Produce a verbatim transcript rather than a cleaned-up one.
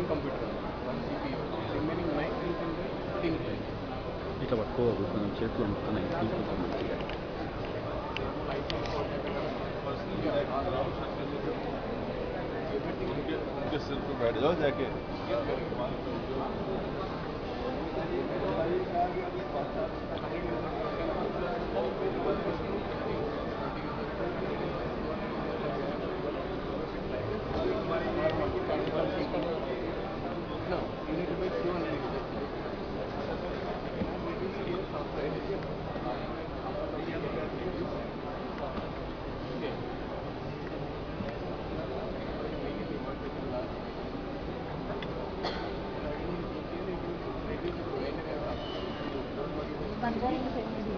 ఇట్లా పట్టుకోవాలి కొంచెం చేతులు అంటున్నాయి తీసుకుంటాం మంచిగా उनके उनके सिर पे बैठ जाओ जाके Mandar